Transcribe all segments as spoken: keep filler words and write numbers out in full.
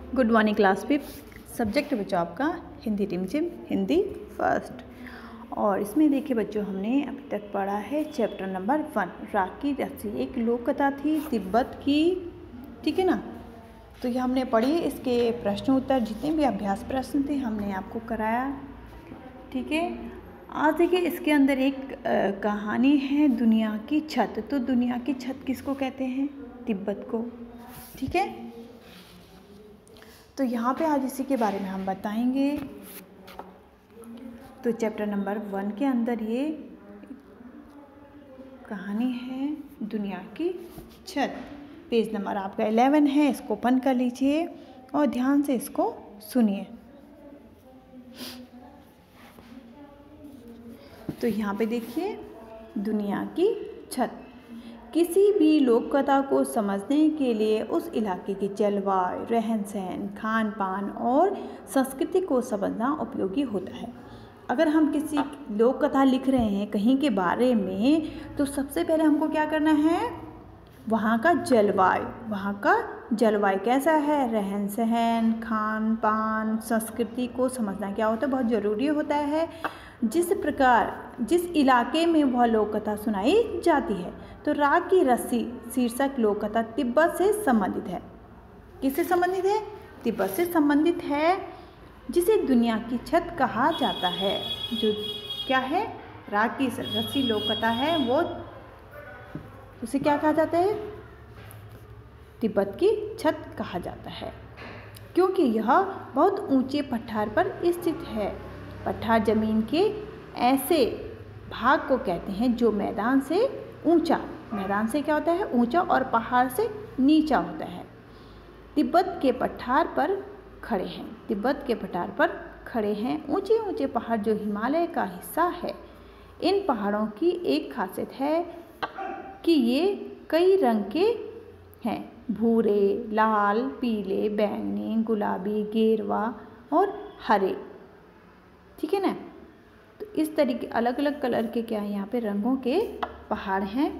Good morning class fifth. Subject बच्चों आपका Hindi टिमचिम Hindi first. और इसमें देखिए बच्चों हमने अभी तक पढ़ा है चैप्टर नंबर वन, राग की रस्सी। एक लोक कथा थी तिब्बत की, ठीक है ना। तो ये हमने पढ़ी, इसके प्रश्न उत्तर जितने भी अभ्यास प्रश्न थे हमने आपको कराया, ठीक है। आज देखिए इसके अंदर एक आ, कहानी है दुनिया की छत। तो दुनिया की छत किसको कहते हैं? तिब्बत को, ठीक है। तो यहाँ पे आज इसी के बारे में हम बताएंगे। तो चैप्टर नंबर वन के अंदर ये कहानी है दुनिया की छत। पेज नंबर आपका इलेवन है, इसको ओपन कर लीजिए और ध्यान से इसको सुनिए। तो यहाँ पे देखिए दुनिया की छत। किसी भी लोक कथा को समझने के लिए उस इलाके की जलवायु, रहन सहन, खान पान और संस्कृति को समझना उपयोगी होता है। अगर हम किसी लोक कथा लिख रहे हैं कहीं के बारे में, तो सबसे पहले हमको क्या करना है? वहाँ का जलवायु, वहाँ का जलवायु कैसा है, रहन सहन, खान पान, संस्कृति को समझना क्या होता है, बहुत ज़रूरी होता है। जिस प्रकार जिस इलाके में वह लोक कथा सुनाई जाती है। तो राग की रस्सी शीर्षक लोक कथा तिब्बत से संबंधित है। किससे संबंधित है? तिब्बत से संबंधित है, जिसे दुनिया की छत कहा जाता है। जो क्या है? राग की रस्सी लोक कथा है, वो उसे क्या कहा जाता है? तिब्बत की छत कहा जाता है, क्योंकि यह बहुत ऊंचे पठार पर स्थित है। पठार जमीन के ऐसे भाग को कहते हैं जो मैदान से ऊंचा, मैदान से क्या होता है? ऊंचा, और पहाड़ से नीचा होता है। तिब्बत के पठार पर खड़े हैं तिब्बत के पठार पर खड़े हैं ऊंचे ऊंचे पहाड़ जो हिमालय का हिस्सा है। इन पहाड़ों की एक खासियत है कि ये कई रंग के हैं, भूरे, लाल, पीले, बैंगनी, गुलाबी, गेरुआ और हरे, ठीक है ना। तो इस तरीके अलग अलग कलर के क्या है यहाँ पे रंगों के पहाड़ हैं।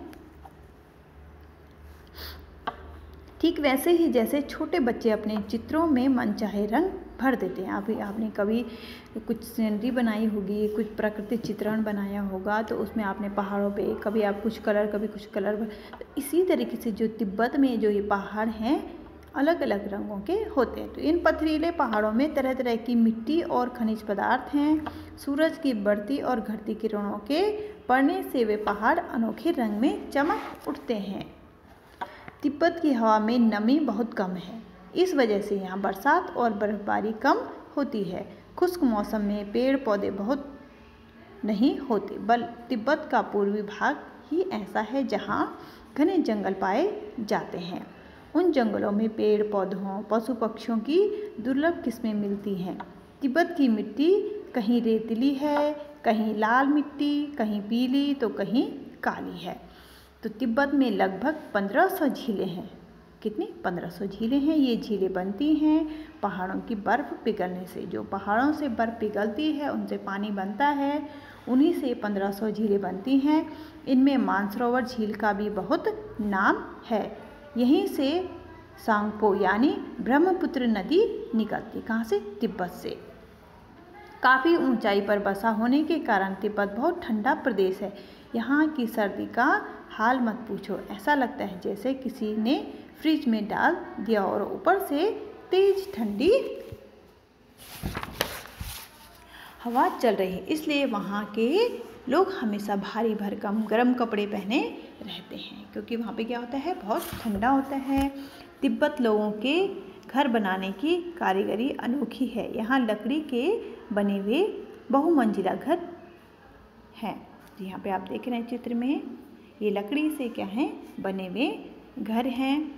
ठीक वैसे ही जैसे छोटे बच्चे अपने चित्रों में मनचाहे रंग भर देते हैं। अभी आपने कभी कुछ सीनरी बनाई होगी, कुछ प्राकृतिक चित्रण बनाया होगा, तो उसमें आपने पहाड़ों पे कभी आप कुछ कलर कभी कुछ कलर, तो इसी तरीके से जो तिब्बत में जो ये पहाड़ हैं अलग अलग रंगों के होते हैं। तो इन पथरीले पहाड़ों में तरह तरह की मिट्टी और खनिज पदार्थ हैं। सूरज की बढ़ती और घटती किरणों के पड़ने से वे पहाड़ अनोखे रंग में चमक उठते हैं। तिब्बत की हवा में नमी बहुत कम है, इस वजह से यहाँ बरसात और बर्फबारी कम होती है। खुश्क मौसम में पेड़ पौधे बहुत नहीं होते, बल तिब्बत का पूर्वी भाग ही ऐसा है जहाँ घने जंगल पाए जाते हैं। उन जंगलों में पेड़ पौधों, पशु पक्षियों की दुर्लभ किस्में मिलती हैं। तिब्बत की मिट्टी कहीं रेतीली है, कहीं लाल मिट्टी, कहीं पीली तो कहीं काली है। तो तिब्बत में लगभग पंद्रह सौ झीलें हैं। कितनी? पंद्रह सौ झीलें हैं। ये झीलें बनती हैं पहाड़ों की बर्फ़ पिघलने से। जो पहाड़ों से बर्फ़ पिघलती है उनसे पानी बनता है, उन्हीं से पंद्रह सौ झीलें बनती हैं। इनमें मानसरोवर झील का भी बहुत नाम है। यहीं से सांगपो यानी ब्रह्मपुत्र नदी निकलती। कहाँ से? तिब्बत से। काफ़ी ऊंचाई पर बसा होने के कारण तिब्बत बहुत ठंडा प्रदेश है। यहाँ की सर्दी का हाल मत पूछो, ऐसा लगता है जैसे किसी ने फ्रिज में डाल दिया और ऊपर से तेज ठंडी हवा चल रही है। इसलिए वहाँ के लोग हमेशा भारी भरकम गर्म कपड़े पहने रहते हैं, क्योंकि वहाँ पे क्या होता है? बहुत ठंडा होता है। तिब्बत लोगों के घर बनाने की कारीगरी अनोखी है। यहाँ लकड़ी के बने हुए बहुमंजिला घर हैं। यहाँ पे आप देख रहे हैं चित्र में, ये लकड़ी से क्या है? बने हुए घर हैं।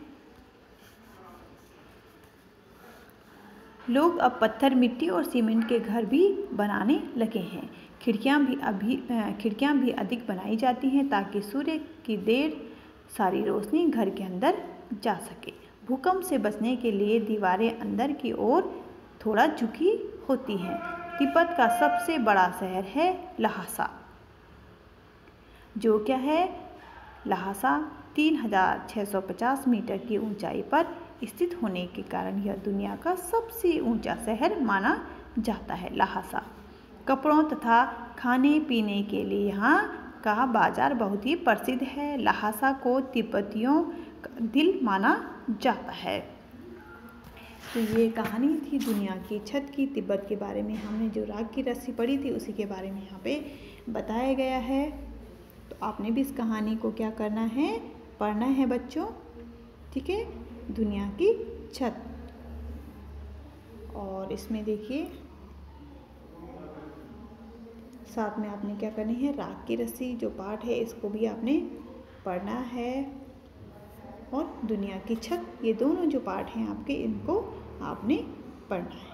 लोग अब पत्थर, मिट्टी और सीमेंट के घर भी बनाने लगे हैं। खिड़कियाँ भी अभी खिड़कियाँ भी अधिक बनाई जाती हैं ताकि सूर्य की ढेर सारी रोशनी घर के अंदर जा सके। भूकंप से बचने के लिए दीवारें अंदर की ओर थोड़ा झुकी होती हैं। तिब्बत का सबसे बड़ा शहर है लहासा, जो क्या है? लहासा तीन हजार छः सौ पचास मीटर की ऊंचाई पर स्थित होने के कारण यह दुनिया का सबसे ऊंचा शहर माना जाता है। लहासा कपड़ों तथा खाने पीने के लिए यहाँ का बाजार बहुत ही प्रसिद्ध है। लहासा को तिब्बतियों का दिल माना जाता है। तो ये कहानी थी दुनिया की छत की, तिब्बत के बारे में। हमने जो राग की रस्सी पढ़ी थी उसी के बारे में यहाँ पे बताया गया है। तो आपने भी इस कहानी को क्या करना है, पढ़ना है बच्चों, ठीक है। दुनिया की छत। और इसमें देखिए साथ में आपने क्या करनी है, राग की रस्सी जो पाठ है इसको भी आपने पढ़ना है, और दुनिया की छत, ये दोनों जो पाठ हैं आपके, इनको आपने पढ़ना है।